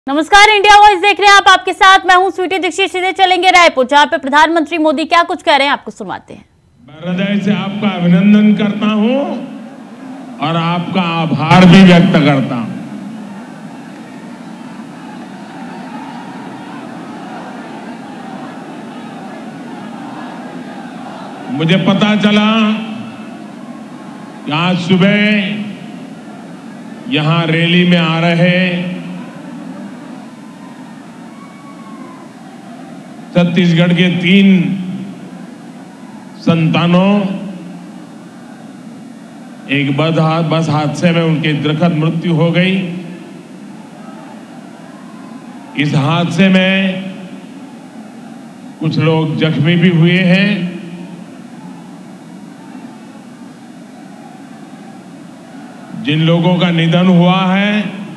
नमस्कार, India voice देख रहे हैं आप। आपके साथ मैं हूं स्वीटी दीक्षित। सीधे चलेंगे रायपुर, जहां पे प्रधानमंत्री मोदी क्या कुछ कह रहे हैं आपको सुनवाते हैं। मैं हृदय से आपका अभिनंदन करता हूं और आपका आभार भी व्यक्त करता हूं। मुझे पता चला कि आज सुबह यहां रैली में आ रहे छत्तीसगढ़ के 3 संतानों एक बस हादसे में उनकी दुखद मृत्यु हो गई। इस हादसे में कुछ लोग जख्मी भी हुए हैं। जिन लोगों का निधन हुआ है,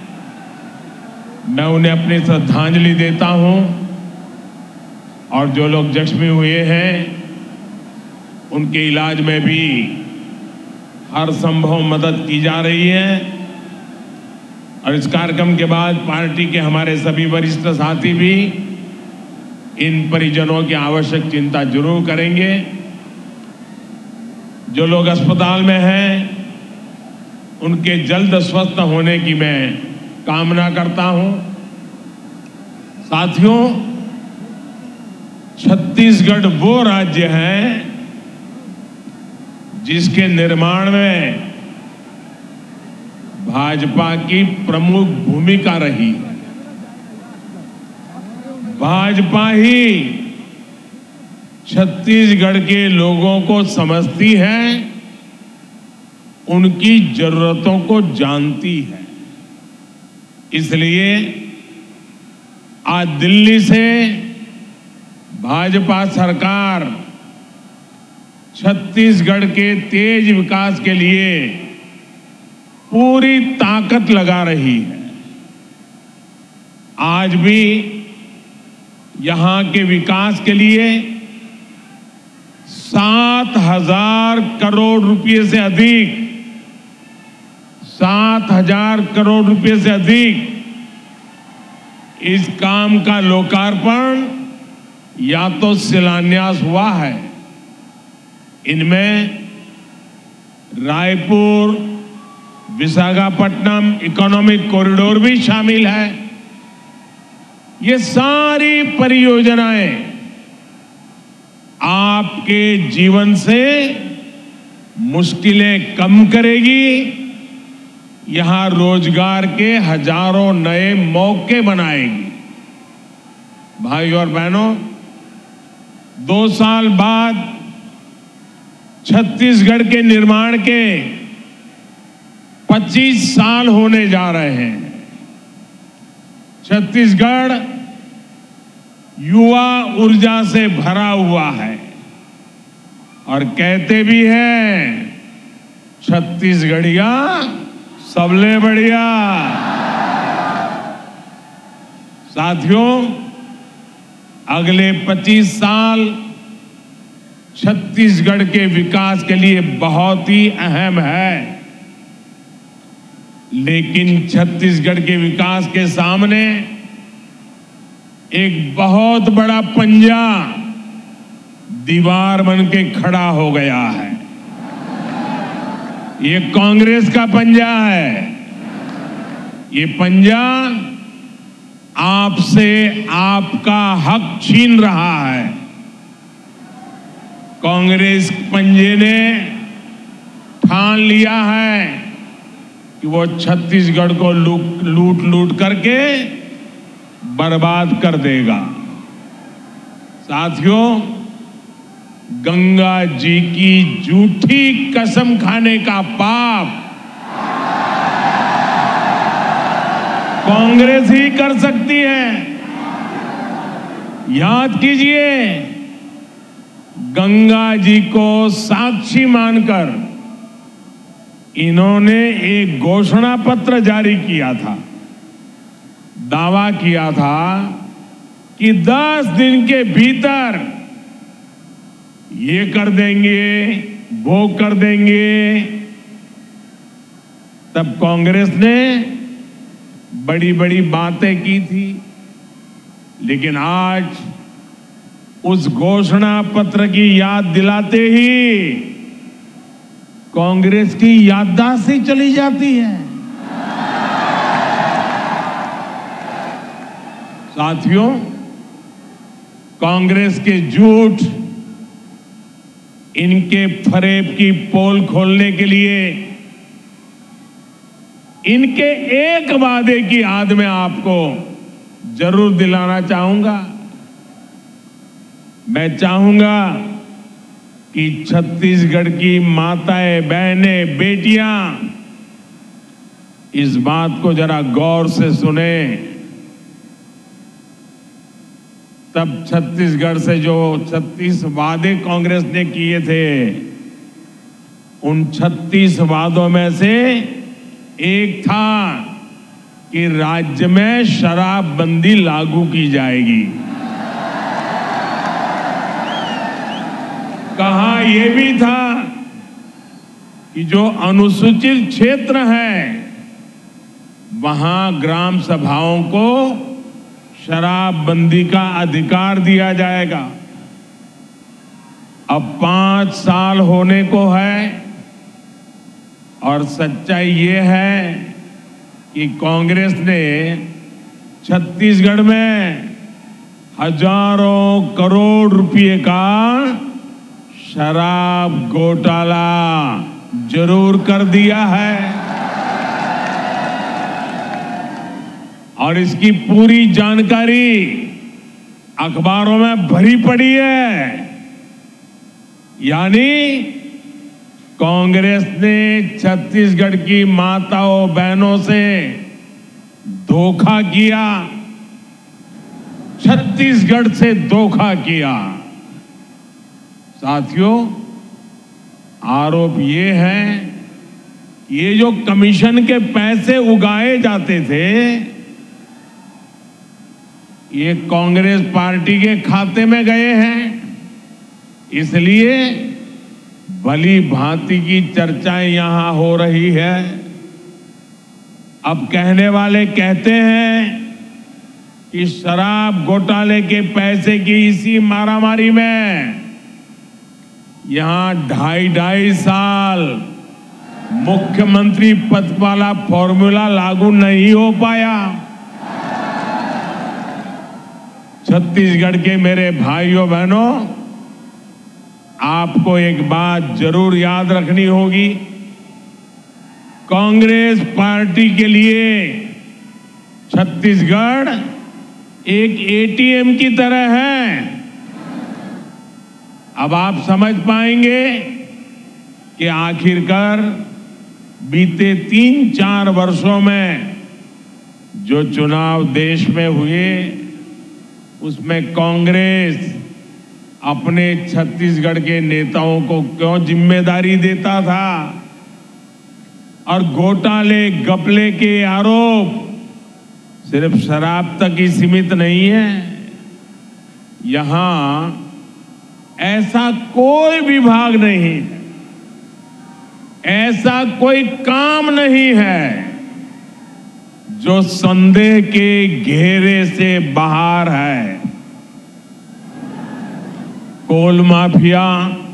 मैं उन्हें अपनी श्रद्धांजलि देता हूं और जो लोग जख्मी हुए हैं उनके इलाज में भी हर संभव मदद की जा रही है। और इस कार्यक्रम के बाद पार्टी के हमारे सभी वरिष्ठ साथी भी इन परिजनों की आवश्यक चिंता जरूर करेंगे। जो लोग अस्पताल में हैं उनके जल्द स्वस्थ होने की मैं कामना करता हूं। साथियों, छत्तीसगढ़ वो राज्य है जिसके निर्माण में भाजपा की प्रमुख भूमिका रही है। भाजपा ही छत्तीसगढ़ के लोगों को समझती है, उनकी जरूरतों को जानती है। इसलिए आज दिल्ली से भाजपा सरकार छत्तीसगढ़ के तेज विकास के लिए पूरी ताकत लगा रही है। आज भी यहां के विकास के लिए 7,000 करोड़ रुपए से अधिक 7,000 करोड़ रुपए से अधिक इस काम का लोकार्पण या तो शिलान्यास हुआ है। इनमें रायपुर विशाखापट्टनम इकोनॉमिक कॉरिडोर भी शामिल है। ये सारी परियोजनाएं आपके जीवन से मुश्किलें कम करेगी, यहां रोजगार के हजारों नए मौके बनाएगी। भाइयों और बहनों, 2 साल बाद छत्तीसगढ़ के निर्माण के 25 साल होने जा रहे हैं। छत्तीसगढ़ युवा ऊर्जा से भरा हुआ है और कहते भी हैं, छत्तीसगढ़िया सबले बढ़िया। साथियों, अगले 25 साल छत्तीसगढ़ के विकास के लिए बहुत ही अहम है। लेकिन छत्तीसगढ़ के विकास के सामने एक बहुत बड़ा पंजा दीवार बन के खड़ा हो गया है। ये कांग्रेस का पंजा है। ये पंजा आपसे आपका हक छीन रहा है। कांग्रेस पंजे ने ठान लिया है कि वो छत्तीसगढ़ को लूट करके बर्बाद कर देगा। साथियों, गंगा जी की झूठी कसम खाने का पाप कांग्रेस ही कर सकती है। याद कीजिए, गंगा जी को साक्षी मानकर इन्होंने एक घोषणा पत्र जारी किया था। दावा किया था कि 10 दिन के भीतर ये कर देंगे, वो कर देंगे। तब कांग्रेस ने बड़ी बड़ी बातें की थी, लेकिन आज उस घोषणा पत्र की याद दिलाते ही कांग्रेस की याददाश्त ही चली जाती है। साथियों, कांग्रेस के झूठ, इनके फरेब की पोल खोलने के लिए इनके एक वादे की याद मैं आपको जरूर दिलाना चाहूंगा। मैं चाहूंगा कि छत्तीसगढ़ की माताएं, बहनें, बेटियां इस बात को जरा गौर से सुने। तब छत्तीसगढ़ से जो 36 वादे कांग्रेस ने किए थे, उन 36 वादों में से एक था कि राज्य में शराबबंदी लागू की जाएगी। कहा यह भी था कि जो अनुसूचित क्षेत्र है वहां ग्राम सभाओं को शराबबंदी का अधिकार दिया जाएगा। अब 5 साल होने को है और सच्चाई ये है कि कांग्रेस ने छत्तीसगढ़ में हजारों करोड़ रुपए का शराब घोटाला जरूर कर दिया है और इसकी पूरी जानकारी अखबारों में भरी पड़ी है। यानी कांग्रेस ने छत्तीसगढ़ की माताओं, बहनों से धोखा किया, छत्तीसगढ़ से धोखा किया। साथियों, आरोप ये है कि ये जो कमीशन के पैसे उगाए जाते थे, ये कांग्रेस पार्टी के खाते में गए हैं। इसलिए भली भांति की चर्चाएं यहां हो रही है। अब कहने वाले कहते हैं कि शराब घोटाले के पैसे की इसी मारामारी में यहां 2.5 साल मुख्यमंत्री पद वाला फॉर्मूला लागू नहीं हो पाया। छत्तीसगढ़ के मेरे भाइयों बहनों, आपको एक बात जरूर याद रखनी होगी। कांग्रेस पार्टी के लिए छत्तीसगढ़ एक एटीएम की तरह है। अब आप समझ पाएंगे कि आखिरकार बीते 3-4 वर्षों में जो चुनाव देश में हुए, उसमें कांग्रेस अपने छत्तीसगढ़ के नेताओं को क्यों जिम्मेदारी देता था और घोटाले, घपले के आरोप सिर्फ शराब तक ही सीमित नहीं है। यहां ऐसा कोई विभाग नहीं है, ऐसा कोई काम नहीं है जो संदेह के घेरे से बाहर है। Coal mafia,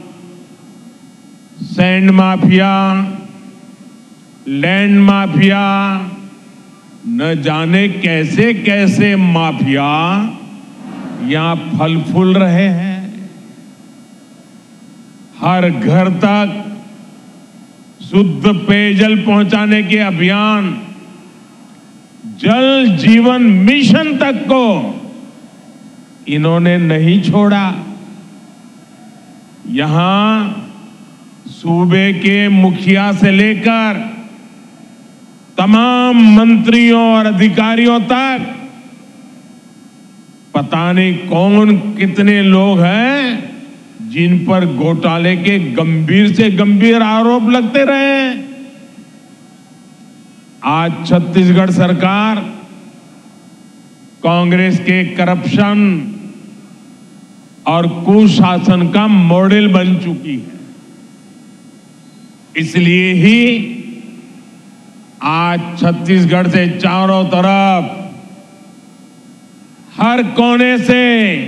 sand mafia, land mafia, न जाने कैसे कैसे माफिया यहां फल फूल रहे हैं। हर घर तक शुद्ध पेयजल पहुंचाने के अभियान, जल जीवन मिशन तक को इन्होंने नहीं छोड़ा। यहां सूबे के मुखिया से लेकर तमाम मंत्रियों और अधिकारियों तक पता नहीं कौन कितने लोग हैं जिन पर घोटाले के गंभीर से गंभीर आरोप लगते रहे। आज छत्तीसगढ़ सरकार कांग्रेस के करप्शन और कुशासन का मॉडल बन चुकी है। इसलिए ही आज छत्तीसगढ़ से चारों तरफ, हर कोने से,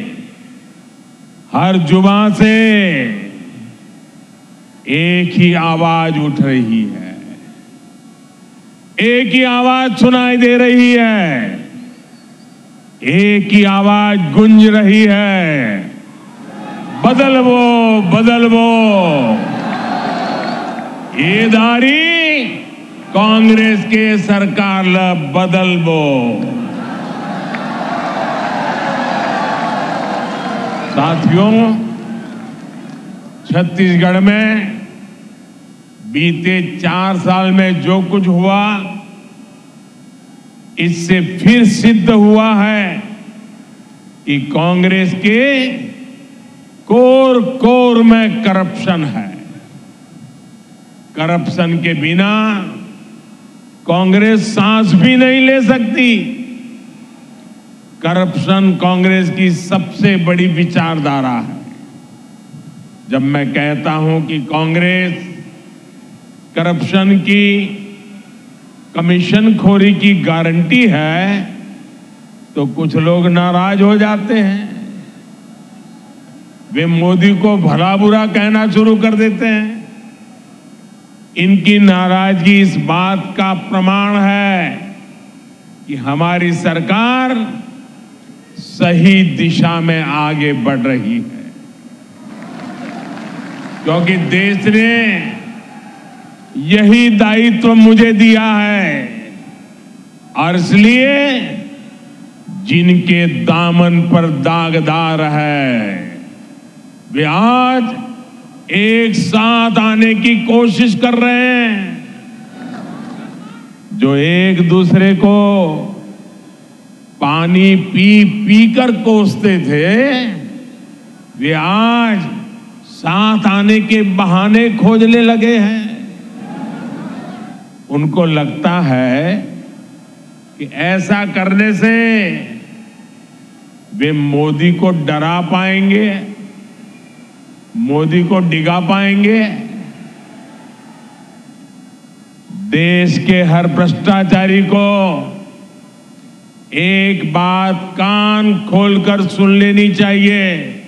हर जुबान से एक ही आवाज उठ रही है, एक ही आवाज सुनाई दे रही है, एक ही आवाज गूंज रही है, बदलवो बदलवो। ये दारी कांग्रेस के सरकार ला बदलवो। साथियों, छत्तीसगढ़ में बीते 4 साल में जो कुछ हुआ, इससे फिर सिद्ध हुआ है कि कांग्रेस के कोर कोर में करप्शन है। करप्शन के बिना कांग्रेस सांस भी नहीं ले सकती। करप्शन कांग्रेस की सबसे बड़ी विचारधारा है। जब मैं कहता हूं कि कांग्रेस करप्शन की, कमीशन खोरी की गारंटी है, तो कुछ लोग नाराज हो जाते हैं। वे मोदी को भला बुरा कहना शुरू कर देते हैं। इनकी नाराजगी इस बात का प्रमाण है कि हमारी सरकार सही दिशा में आगे बढ़ रही है, क्योंकि देश ने यही दायित्व मुझे दिया है। और इसलिए जिनके दामन पर दागदार है, वे आज एक साथ आने की कोशिश कर रहे हैं। जो एक दूसरे को पानी पी पी कर कोसते थे, वे आज साथ आने के बहाने खोजने लगे हैं। उनको लगता है कि ऐसा करने से वे मोदी को डरा पाएंगे, मोदी को डिगा पाएंगे। देश के हर भ्रष्टाचारी को एक बात कान खोलकर सुन लेनी चाहिए।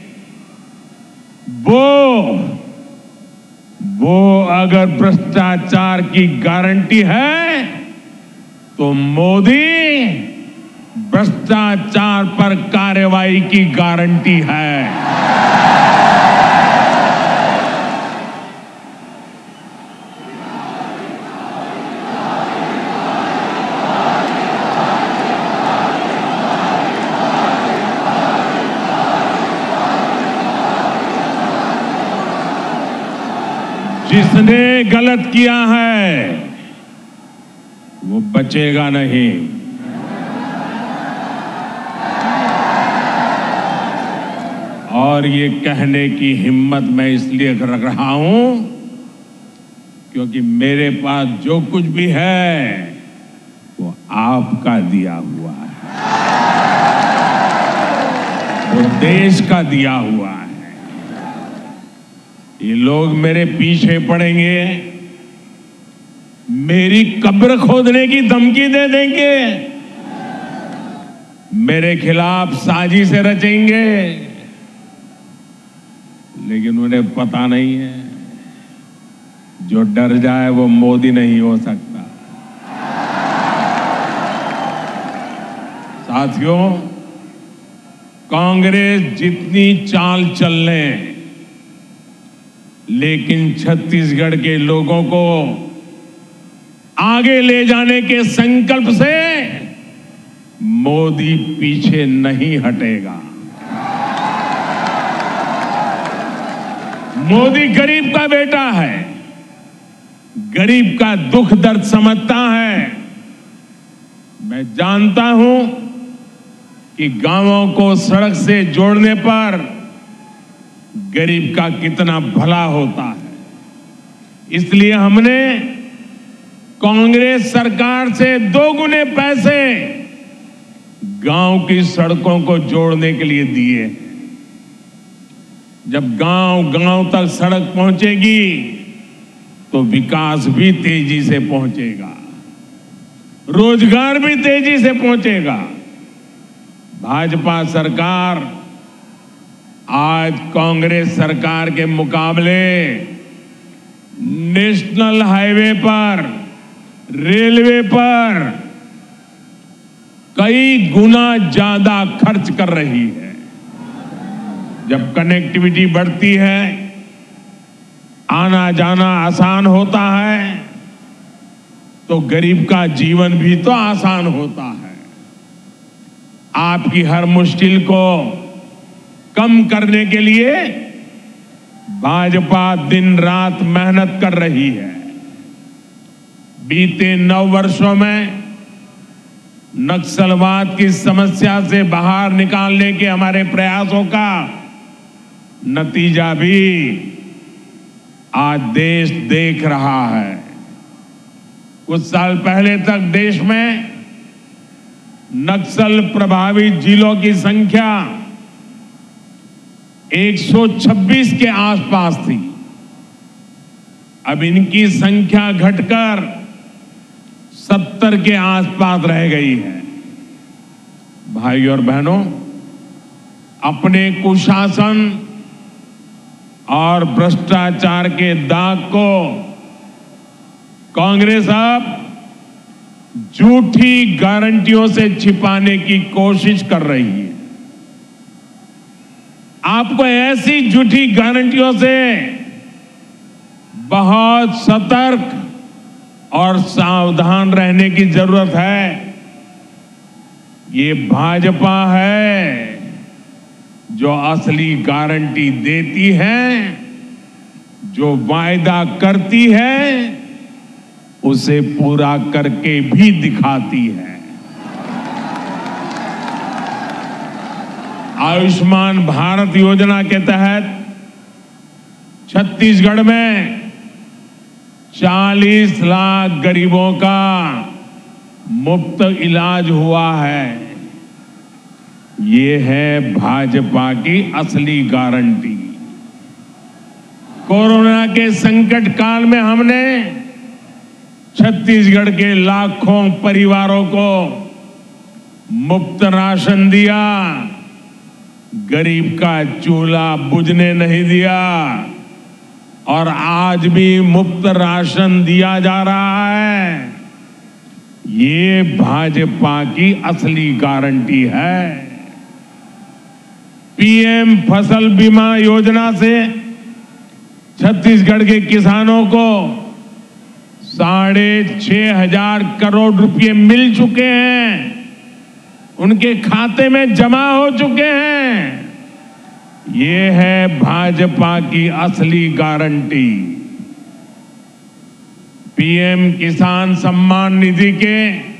वो अगर भ्रष्टाचार की गारंटी है, तो मोदी भ्रष्टाचार पर कार्रवाई की गारंटी है। जिसने गलत किया है वो बचेगा नहीं। और ये कहने की हिम्मत मैं इसलिए रख रहा हूं क्योंकि मेरे पास जो कुछ भी है वो आपका दिया हुआ है, वो देश का दिया हुआ है। ये लोग मेरे पीछे पड़ेंगे, मेरी कब्र खोदने की धमकी दे देंगे, मेरे खिलाफ साजिश रचेंगे, लेकिन उन्हें पता नहीं है जो डर जाए वो मोदी नहीं हो सकता। साथियों, कांग्रेस जितनी चाल चल ले, लेकिन छत्तीसगढ़ के लोगों को आगे ले जाने के संकल्प से मोदी पीछे नहीं हटेगा। मोदी गरीब का बेटा है, गरीब का दुख दर्द समझता है। मैं जानता हूं कि गांवों को सड़क से जोड़ने पर गरीब का कितना भला होता है। इसलिए हमने कांग्रेस सरकार से 2 गुने पैसे गांव की सड़कों को जोड़ने के लिए दिए। जब गांव गांव तक सड़क पहुंचेगी तो विकास भी तेजी से पहुंचेगा। रोजगार भी तेजी से पहुंचेगा। भाजपा सरकार आज कांग्रेस सरकार के मुकाबले नेशनल हाईवे पर, रेलवे पर कई गुना ज्यादा खर्च कर रही है। जब कनेक्टिविटी बढ़ती है, आना जाना आसान होता है, तो गरीब का जीवन भी तो आसान होता है। आपकी हर मुश्किल को कम करने के लिए भाजपा दिन रात मेहनत कर रही है। बीते 9 वर्षों में नक्सलवाद की समस्या से बाहर निकालने के हमारे प्रयासों का नतीजा भी आज देश देख रहा है। कुछ साल पहले तक देश में नक्सल प्रभावित जिलों की संख्या 126 के आसपास थी। अब इनकी संख्या घटकर 70 के आसपास रह गई है। भाई और बहनों, अपने कुशासन और भ्रष्टाचार के दाग को कांग्रेस अब झूठी गारंटियों से छिपाने की कोशिश कर रही है। आपको ऐसी झूठी गारंटियों से बहुत सतर्क और सावधान रहने की जरूरत है। ये भाजपा है जो असली गारंटी देती है, जो वायदा करती है उसे पूरा करके भी दिखाती है। आयुष्मान भारत योजना के तहत छत्तीसगढ़ में 40 लाख गरीबों का मुफ्त इलाज हुआ है। ये है भाजपा की असली गारंटी। कोरोना के संकट काल में हमने छत्तीसगढ़ के लाखों परिवारों को मुफ्त राशन दिया, गरीब का चूल्हा बुझने नहीं दिया और आज भी मुफ्त राशन दिया जा रहा है। ये भाजपा की असली गारंटी है। पीएम फसल बीमा योजना से छत्तीसगढ़ के किसानों को 6,500 करोड़ रुपए मिल चुके हैं, उनके खाते में जमा हो चुके हैं। ये है भाजपा की असली गारंटी। पीएम किसान सम्मान निधि के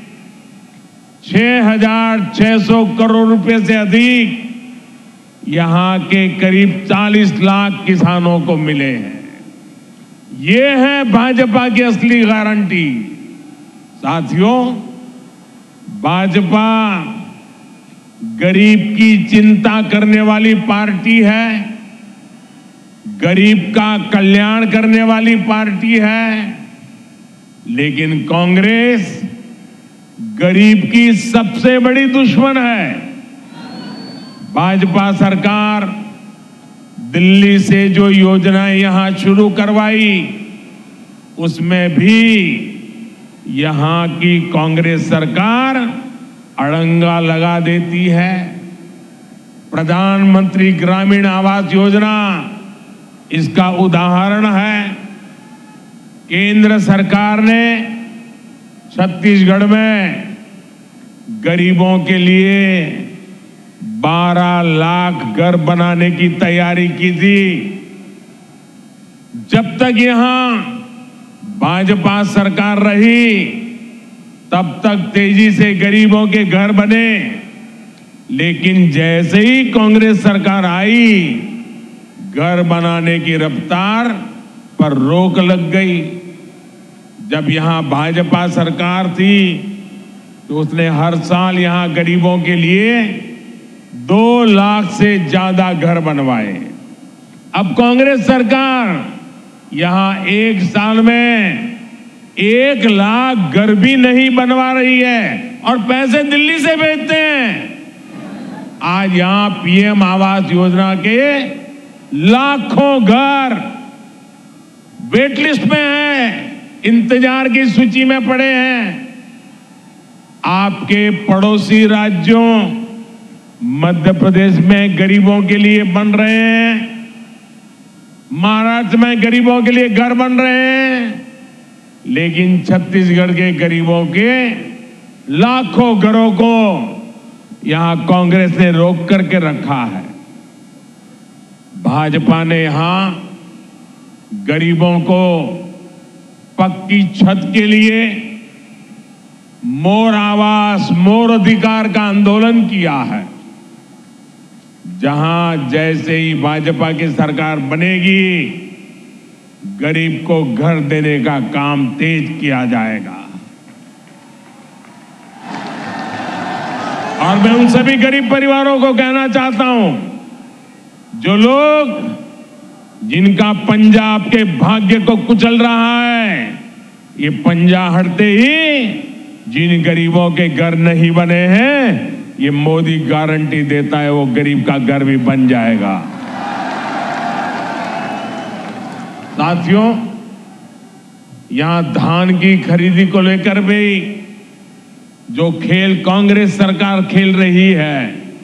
6,600 करोड़ रुपए से अधिक यहां के करीब 40 लाख किसानों को मिले हैं। ये है भाजपा की असली गारंटी। साथियों, भाजपा गरीब की चिंता करने वाली पार्टी है, गरीब का कल्याण करने वाली पार्टी है, लेकिन कांग्रेस गरीब की सबसे बड़ी दुश्मन है। भाजपा सरकार दिल्ली से जो योजनाएं यहां शुरू करवाई, उसमें भी यहां की कांग्रेस सरकार अड़ंगा लगा देती है। प्रधानमंत्री ग्रामीण आवास योजना इसका उदाहरण है। केंद्र सरकार ने छत्तीसगढ़ में गरीबों के लिए 12 लाख घर बनाने की तैयारी की थी। जब तक यहां भाजपा सरकार रही, तब तक तेजी से गरीबों के घर बने, लेकिन जैसे ही कांग्रेस सरकार आई, घर बनाने की रफ्तार पर रोक लग गई। जब यहां भाजपा सरकार थी तो उसने हर साल यहां गरीबों के लिए 2 लाख से ज्यादा घर बनवाए। अब कांग्रेस सरकार यहां 1 साल में 1 लाख घर भी नहीं बनवा रही है और पैसे दिल्ली से भेजते हैं। आज यहां पीएम आवास योजना के लाखों घर वेट लिस्ट में हैं, इंतजार की सूची में पड़े हैं। आपके पड़ोसी राज्यों मध्य प्रदेश में गरीबों के लिए बन रहे हैं, महाराष्ट्र में गरीबों के लिए घर बन रहे हैं, लेकिन छत्तीसगढ़ के गरीबों के लाखों घरों को यहां कांग्रेस ने रोक करके रखा है। भाजपा ने यहां गरीबों को पक्की छत के लिए मोर आवास मोर अधिकार का आंदोलन किया है। जहां जैसे ही भाजपा की सरकार बनेगी, गरीब को घर देने का काम तेज किया जाएगा। और मैं उन सभी गरीब परिवारों को कहना चाहता हूं, जो लोग जिनका पंजा आपके भाग्य को कुचल रहा है, ये पंजा हटते ही जिन गरीबों के घर नहीं बने हैं, ये मोदी गारंटी देता है वो गरीब का घर भी बन जाएगा। साथियों, यहां धान की खरीदी को लेकर भी जो खेल कांग्रेस सरकार खेल रही है,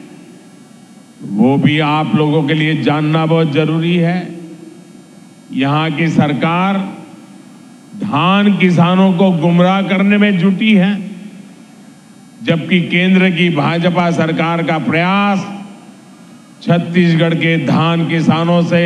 वो भी आप लोगों के लिए जानना बहुत जरूरी है। यहां की सरकार धान किसानों को गुमराह करने में जुटी है, जबकि केंद्र की भाजपा सरकार का प्रयास छत्तीसगढ़ के धान किसानों से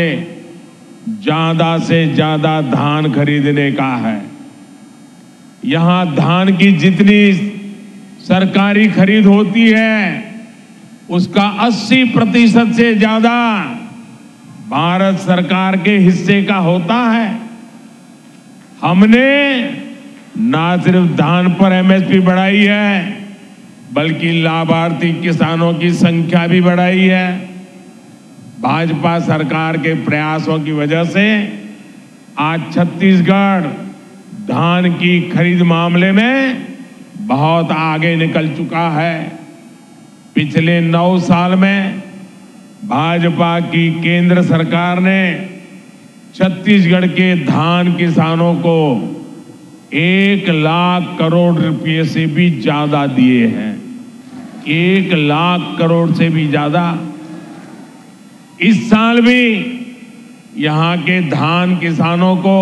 ज्यादा धान खरीदने का है। यहां धान की जितनी सरकारी खरीद होती है, उसका 80% से ज्यादा भारत सरकार के हिस्से का होता है। हमने ना सिर्फ धान पर एमएसपी बढ़ाई है, बल्कि लाभार्थी किसानों की संख्या भी बढ़ाई है। भाजपा सरकार के प्रयासों की वजह से आज छत्तीसगढ़ धान की खरीद मामले में बहुत आगे निकल चुका है। पिछले 9 साल में भाजपा की केंद्र सरकार ने छत्तीसगढ़ के धान किसानों को 1 लाख करोड़ रुपए से भी ज्यादा दिए हैं। 1 लाख करोड़ से भी ज्यादा। इस साल भी यहां के धान किसानों को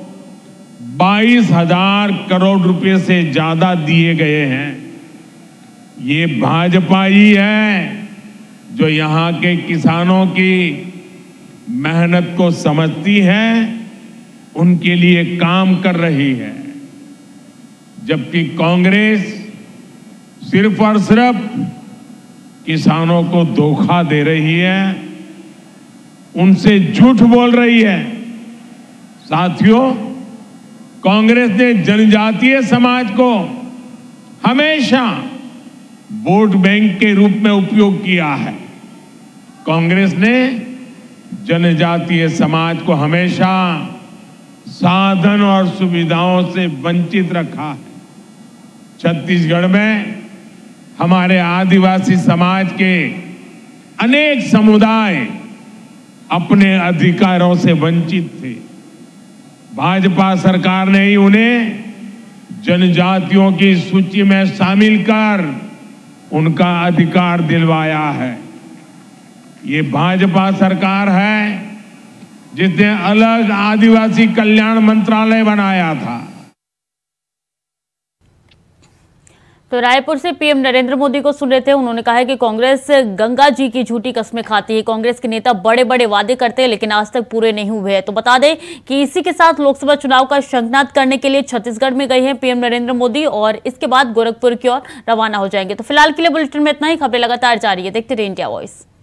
22,000 करोड़ रुपए से ज्यादा दिए गए हैं। ये भाजपा ही है जो यहां के किसानों की मेहनत को समझती है, उनके लिए काम कर रही है। जबकि कांग्रेस सिर्फ और सिर्फ किसानों को धोखा दे रही है, उनसे झूठ बोल रही है। साथियों, कांग्रेस ने जनजातीय समाज को हमेशा वोट बैंक के रूप में उपयोग किया है। कांग्रेस ने जनजातीय समाज को हमेशा साधन और सुविधाओं से वंचित रखा है। छत्तीसगढ़ में हमारे आदिवासी समाज के अनेक समुदाय अपने अधिकारों से वंचित थे। भाजपा सरकार ने ही उन्हें जनजातियों की सूची में शामिल कर उनका अधिकार दिलवाया है। ये भाजपा सरकार है जिसने अलग आदिवासी कल्याण मंत्रालय बनाया था। तो रायपुर से पीएम नरेंद्र मोदी को सुन रहे थे। उन्होंने कहा है कि कांग्रेस गंगा जी की झूठी कस्में खाती है। कांग्रेस के नेता बड़े बड़े वादे करते हैं, लेकिन आज तक पूरे नहीं हुए हैं। तो बता दें कि इसी के साथ लोकसभा चुनाव का शंखनाद करने के लिए छत्तीसगढ़ में गए हैं पीएम नरेंद्र मोदी और इसके बाद गोरखपुर की ओर रवाना हो जाएंगे। तो फिलहाल के लिए बुलेटिन में इतना ही। खबरें लगातार जारी है, देखते रहिए इंडिया वॉइस।